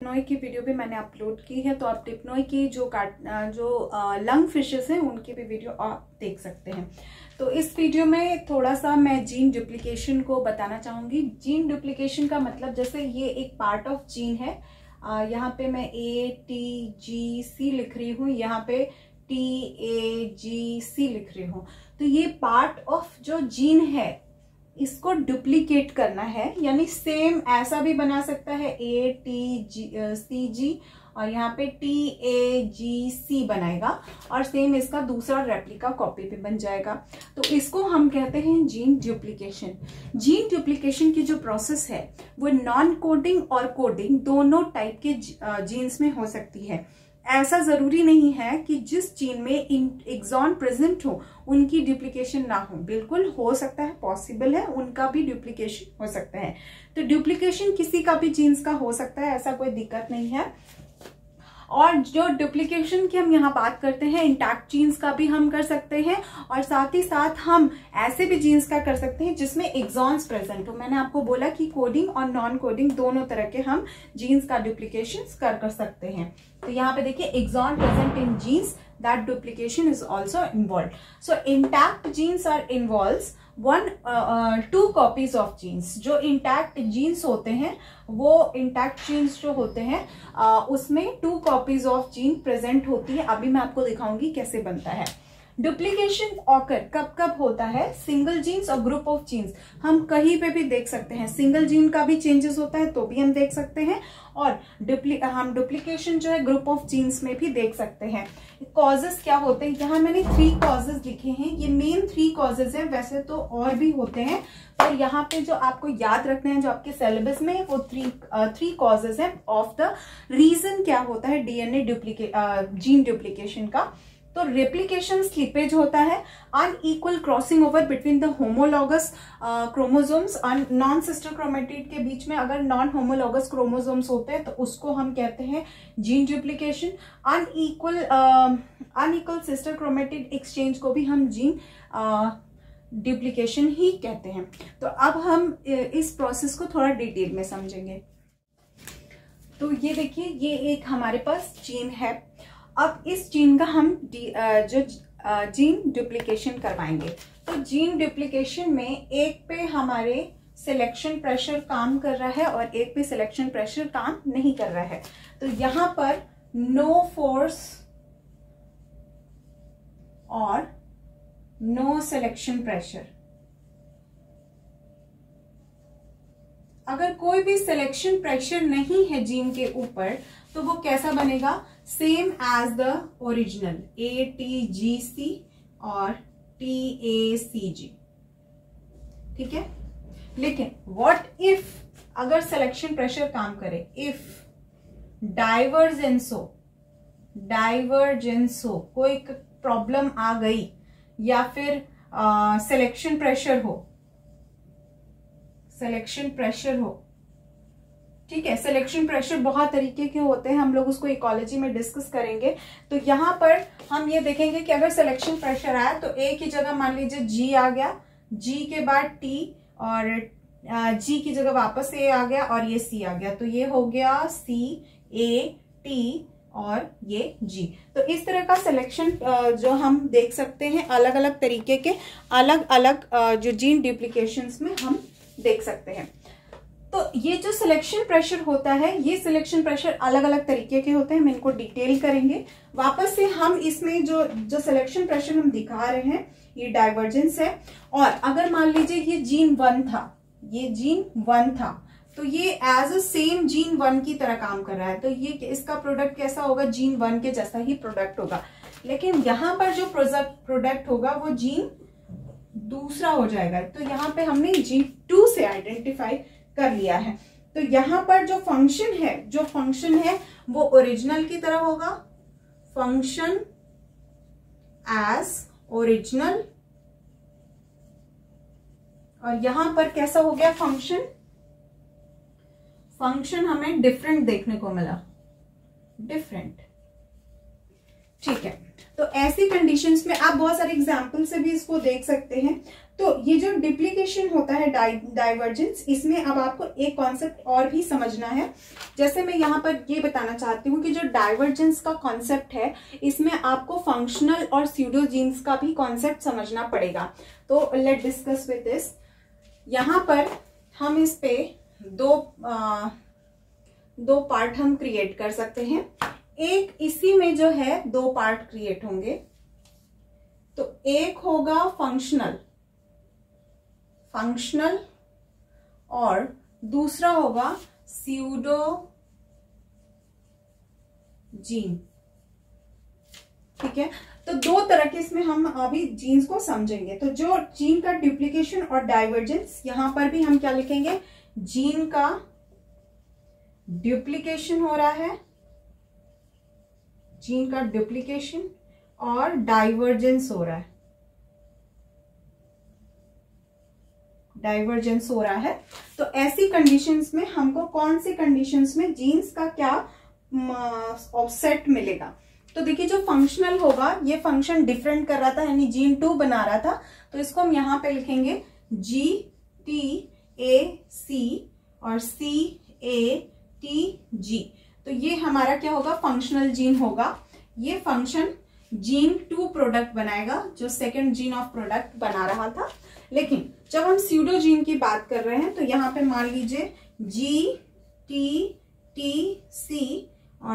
टिप्नोई की वीडियो भी मैंने अपलोड की है, तो आप टिप्नोई की जो लंग फिशेस हैं उनकी भी वीडियो आप देख सकते हैं। तो इस वीडियो में थोड़ा सा मैं जीन डुप्लीकेशन को बताना चाहूंगी। जीन डुप्लीकेशन का मतलब, जैसे ये एक पार्ट ऑफ जीन है, यहाँ पे मैं ATGC लिख रही हूँ, यहाँ पे TAGC लिख रही हूँ। तो ये पार्ट ऑफ जो जीन है इसको डुप्लीकेट करना है, यानी सेम ऐसा भी बना सकता है ATCG और यहाँ पे TAGC बनाएगा और सेम इसका दूसरा रेप्लिका कॉपी भी बन जाएगा। तो इसको हम कहते हैं जीन डुप्लीकेशन। जीन डुप्लीकेशन की जो प्रोसेस है वो नॉन कोडिंग और कोडिंग दोनों टाइप के जीन्स में हो सकती है। ऐसा जरूरी नहीं है कि जिस जीन में एक्सॉन प्रेजेंट हो उनकी डुप्लीकेशन ना हो, बिल्कुल हो सकता है, पॉसिबल है, उनका भी डुप्लीकेशन हो सकता है। तो डुप्लीकेशन किसी का भी जीन्स का हो सकता है, ऐसा कोई दिक्कत नहीं है। और जो डुप्लीकेशन की हम यहाँ बात करते हैं, इंटैक्ट जीन्स का भी हम कर सकते हैं और साथ ही साथ हम ऐसे भी जीन्स का कर सकते हैं जिसमें एक्सॉन्स प्रेजेंट हो। मैंने आपको बोला कि कोडिंग और नॉन कोडिंग दोनों तरह के हम जीन्स का डुप्लीकेशन कर सकते हैं। तो यहाँ पे देखिए, exon present in genes that duplication is also involved. So intact genes are involves two copies of genes. जो intact genes होते हैं वो intact genes जो होते हैं उसमें 2 copies of gene present होती है। अभी मैं आपको दिखाऊंगी कैसे बनता है। डुप्लीकेशन ऑकर कब कब होता है? सिंगल जीन्स और ग्रुप ऑफ जीन्स हम कहीं पे भी देख सकते हैं। सिंगल जीन का भी चेंजेस होता है तो भी हम देख सकते हैं, और हम डुप्लीकेशन जो है ग्रुप ऑफ जीन्स में भी देख सकते हैं। कॉजेस क्या होते हैं? यहाँ मैंने 3 कॉजेस लिखे हैं, ये मेन 3 कॉजेस है, वैसे तो और भी होते हैं, पर यहाँ पे जो आपको याद रखना है, जो आपके सिलेबस में वो 3 कॉजेस है ऑफ द रीजन क्या होता है DNA जीन डुप्लीकेशन का। तो रेप्लिकेशन स्लीपेज होता है, unequal crossing over between the homologous chromosomes, non sister chromatid के बीच में अगर नॉन होमोलॉगस क्रोमोसोम्स होते हैं तो उसको हम कहते हैं gene duplication. Unequal sister chromatid exchange को भी हम जीन डुप्लीकेशन ही कहते हैं। तो अब हम इस प्रोसेस को थोड़ा डिटेल में समझेंगे। तो ये देखिए, ये एक हमारे पास जीन है। अब इस जीन का हम जो जीन डुप्लीकेशन करवाएंगे, तो जीन डुप्लीकेशन में एक पे हमारे सिलेक्शन प्रेशर काम कर रहा है और एक पे सिलेक्शन प्रेशर काम नहीं कर रहा है। तो यहां पर नो फोर्स और नो सिलेक्शन प्रेशर। अगर कोई भी सिलेक्शन प्रेशर नहीं है जीन के ऊपर तो वो कैसा बनेगा? Same as the original ATGC और TACG, ठीक है। लेकिन व्हाट इफ अगर सिलेक्शन प्रेशर काम करे, इफ डाइवर्जेंस हो, कोई प्रॉब्लम आ गई या फिर सिलेक्शन प्रेशर हो, ठीक है। सिलेक्शन प्रेशर बहुत तरीके के होते हैं, हम लोग उसको इकोलॉजी में डिस्कस करेंगे। तो यहाँ पर हम ये देखेंगे कि अगर सिलेक्शन प्रेशर आया तो A की जगह मान लीजिए G आ गया, G के बाद T और G की जगह वापस A आ गया और ये C आ गया, तो ये हो गया C A T और ये G। तो इस तरह का सिलेक्शन जो हम देख सकते हैं, अलग अलग तरीके के अलग अलग जो जीन डुप्लीकेशंस में हम देख सकते हैं। तो ये जो सिलेक्शन प्रेशर होता है, ये सिलेक्शन प्रेशर अलग अलग तरीके के होते हैं, हम इनको डिटेल करेंगे। वापस से हम इसमें जो सिलेक्शन प्रेशर हम दिखा रहे हैं ये डाइवर्जेंस है। और अगर मान लीजिए ये जीन 1 था, तो ये एज अ सेम जीन 1 की तरह काम कर रहा है, तो ये इसका प्रोडक्ट कैसा होगा? जीन 1 के जैसा ही प्रोडक्ट होगा। लेकिन यहाँ पर जो प्रोडक्ट होगा वो जीन दूसरा हो जाएगा। तो यहाँ पे हमने जीन 2 से आइडेंटिफाई कर लिया है। तो यहां पर जो फंक्शन है वो ओरिजिनल की तरह होगा, फंक्शन एज ओरिजिनल, और यहां पर कैसा हो गया? फंक्शन हमें डिफरेंट देखने को मिला, डिफरेंट, ठीक है। तो तो ऐसी कंडीशंस में आप बहुत सारे एग्जाम्पल से भी इसको देख सकते हैं। तो ये जो डिप्लीकेशन होता है डाइवर्जेंस, इसमें अब आपको एक कॉन्सेप्ट और भी समझना है। जैसे मैं यहाँ पर ये बताना चाहती हूँ कि जो डाइवर्जेंस का कॉन्सेप्ट है, इसमें आपको फंक्शनल और स्यूडो जीन्स का भी कॉन्सेप्ट समझना पड़ेगा। तो लेट डिस्कस विद दिस। यहाँ पर हम इस पे दो पार्ट हम क्रिएट कर सकते हैं। एक इसी में जो है 2 पार्ट क्रिएट होंगे। तो एक होगा फंक्शनल और दूसरा होगा स्यूडो जीन। ठीक है, तो 2 तरह के इसमें हम अभी जीन्स को समझेंगे। तो जो जीन का डुप्लीकेशन और डाइवर्जेंस, यहां पर भी हम क्या लिखेंगे, जीन का डुप्लीकेशन हो रहा है, जीन का डुप्लीकेशन और डाइवर्जेंस हो रहा है, डाइवर्जेंस हो रहा है। तो ऐसी कंडीशंस में हमको कौन सी कंडीशंस में जीन्स का क्या ऑफसेट मिलेगा। तो देखिए, जो फंक्शनल होगा, ये फंक्शन डिफरेंट कर रहा था, यानी जीन 2 बना रहा था, तो इसको हम यहां पे लिखेंगे GTAC और CATG। तो ये हमारा क्या होगा, फंक्शनल जीन होगा। ये फंक्शन जीन 2 प्रोडक्ट बनाएगा, जो सेकंड जीन ऑफ प्रोडक्ट बना रहा था। लेकिन जब हम स्यूडो जीन की बात कर रहे हैं, तो यहां पे मान लीजिए GTTC और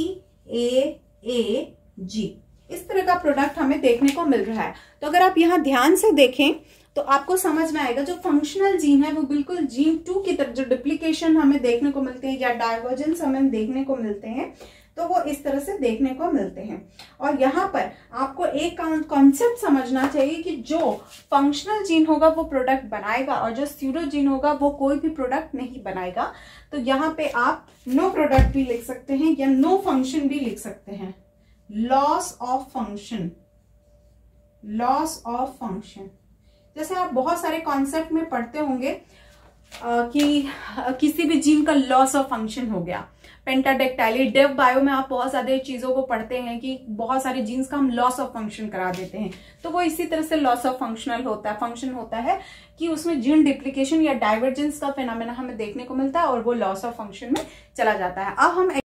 CAAG, इस तरह का प्रोडक्ट हमें देखने को मिल रहा है। तो अगर आप यहां ध्यान से देखें तो आपको समझ में आएगा, जो फंक्शनल जीन है वो बिल्कुल जीन 2 की तरह, जो डुप्लीकेशन हमें देखने को मिलते हैं या डाइवर्जेंस हमें देखने को मिलते हैं, तो वो इस तरह से देखने को मिलते हैं। और यहाँ पर आपको एक कॉन्सेप्ट समझना चाहिए कि जो फंक्शनल जीन होगा वो प्रोडक्ट बनाएगा, और जो स्यूडो जीन होगा वो कोई भी प्रोडक्ट नहीं बनाएगा। तो यहाँ पे आप नो प्रोडक्ट भी लिख सकते हैं या नो फंक्शन भी लिख सकते हैं। Loss of function, loss of function, जैसे आप बहुत सारे कॉन्सेप्ट में पढ़ते होंगे कि किसी भी जीन का लॉस ऑफ फंक्शन हो गया, पेंटाडेक्टाइली, डेव बायो में आप बहुत सारे चीजों को पढ़ते हैं कि बहुत सारे जीन्स का हम लॉस ऑफ फंक्शन करा देते हैं। तो वो इसी तरह से लॉस ऑफ फंक्शनल होता है, फंक्शन होता है कि उसमें जीन डिप्लीकेशन या डाइवर्जेंस का फेनोमेना हमें देखने को मिलता है और वो लॉस ऑफ फंक्शन में चला जाता है। अब हम